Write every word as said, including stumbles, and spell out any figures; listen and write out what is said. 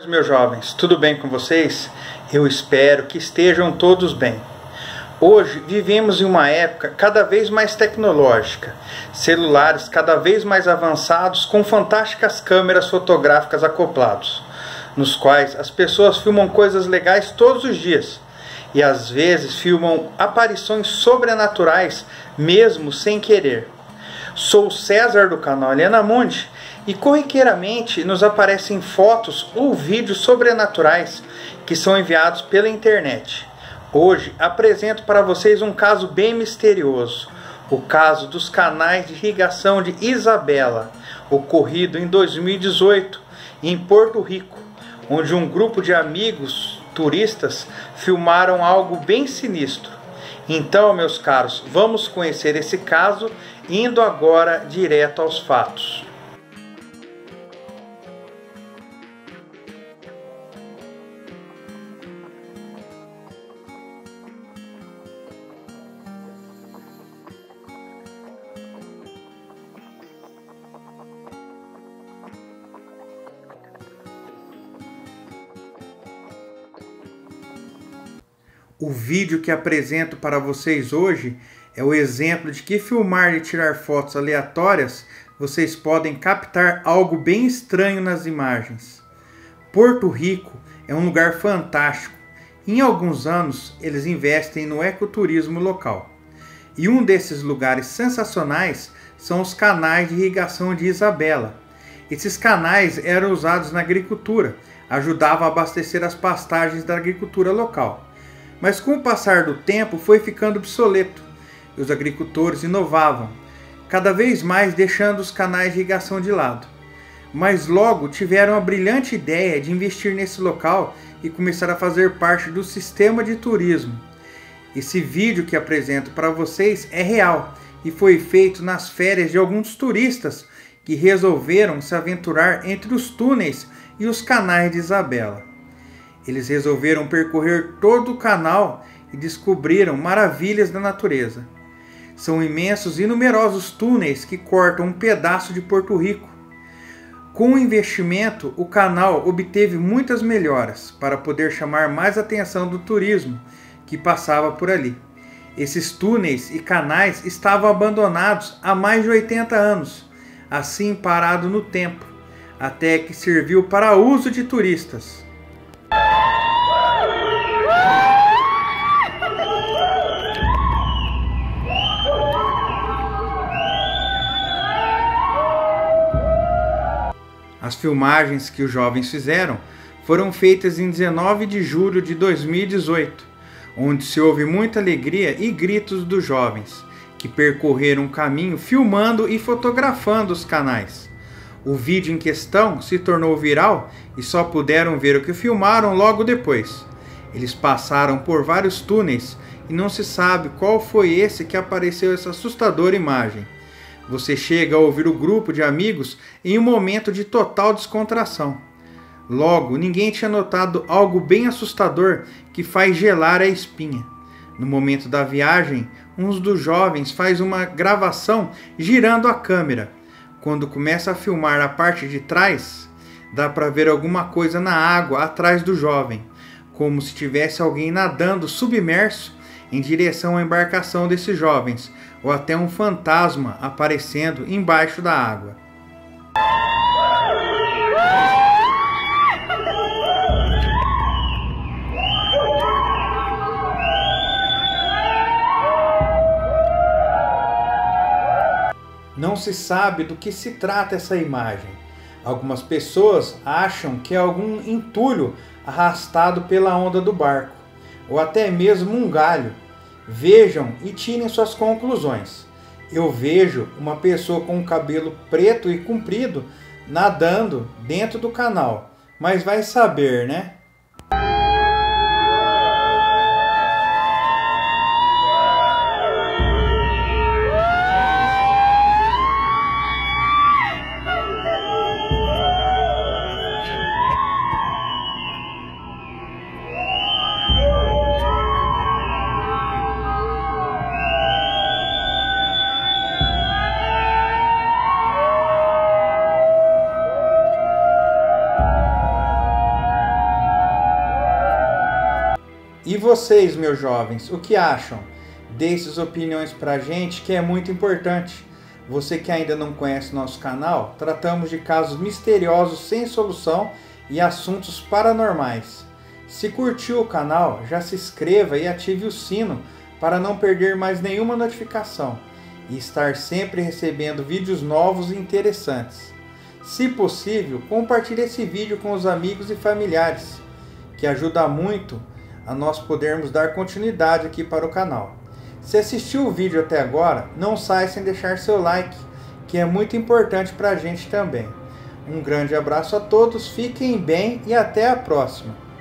Meus jovens, tudo bem com vocês? Eu espero que estejam todos bem. Hoje vivemos em uma época cada vez mais tecnológica, celulares cada vez mais avançados com fantásticas câmeras fotográficas acoplados, nos quais as pessoas filmam coisas legais todos os dias e às vezes filmam aparições sobrenaturais mesmo sem querer. Sou o César do canal Helena Mundi e corriqueiramente nos aparecem fotos ou vídeos sobrenaturais que são enviados pela internet. Hoje apresento para vocês um caso bem misterioso, o caso dos canais de irrigação de Isabela, ocorrido em dois mil e dezoito em Porto Rico, onde um grupo de amigos turistas filmaram algo bem sinistro. Então, meus caros, vamos conhecer esse caso, indo agora direto aos fatos. O vídeo que apresento para vocês hoje é o exemplo de que filmar e tirar fotos aleatórias vocês podem captar algo bem estranho nas imagens. Porto Rico é um lugar fantástico. Em alguns anos eles investem no ecoturismo local. E um desses lugares sensacionais são os canais de irrigação de Isabela. Esses canais eram usados na agricultura, ajudavam a abastecer as pastagens da agricultura local. Mas com o passar do tempo foi ficando obsoleto e os agricultores inovavam, cada vez mais deixando os canais de irrigação de lado. Mas logo tiveram a brilhante ideia de investir nesse local e começar a fazer parte do sistema de turismo. Esse vídeo que apresento para vocês é real e foi feito nas férias de alguns turistas que resolveram se aventurar entre os túneis e os canais de Isabela. Eles resolveram percorrer todo o canal e descobriram maravilhas da natureza. São imensos e numerosos túneis que cortam um pedaço de Porto Rico. Com o investimento, o canal obteve muitas melhoras para poder chamar mais atenção do turismo que passava por ali. Esses túneis e canais estavam abandonados há mais de oitenta anos, assim parado no tempo, até que serviu para uso de turistas. As filmagens que os jovens fizeram foram feitas em dezenove de julho de dois mil e dezoito, onde se ouve muita alegria e gritos dos jovens, que percorreram o caminho filmando e fotografando os canais. O vídeo em questão se tornou viral e só puderam ver o que filmaram logo depois. Eles passaram por vários túneis e não se sabe qual foi esse que apareceu essa assustadora imagem. Você chega a ouvir o grupo de amigos em um momento de total descontração. Logo, ninguém tinha notado algo bem assustador que faz gelar a espinha. No momento da viagem, um dos jovens faz uma gravação girando a câmera. Quando começa a filmar a parte de trás, dá para ver alguma coisa na água atrás do jovem, como se tivesse alguém nadando submerso em direção à embarcação desses jovens, ou até um fantasma aparecendo embaixo da água. Não se sabe do que se trata essa imagem. Algumas pessoas acham que é algum entulho arrastado pela onda do barco, ou até mesmo um galho. Vejam e tirem suas conclusões. Eu vejo uma pessoa com um cabelo preto e comprido nadando dentro do canal, mas vai saber, né? E vocês, meus jovens, o que acham? Deixe suas opiniões pra gente, que é muito importante. Você que ainda não conhece nosso canal, tratamos de casos misteriosos sem solução e assuntos paranormais. Se curtiu o canal, já se inscreva e ative o sino para não perder mais nenhuma notificação e estar sempre recebendo vídeos novos e interessantes. Se possível, compartilhe esse vídeo com os amigos e familiares, que ajuda muito a nós podermos dar continuidade aqui para o canal. Se assistiu o vídeo até agora, não saia sem deixar seu like, que é muito importante para a gente também. Um grande abraço a todos, fiquem bem e até a próxima!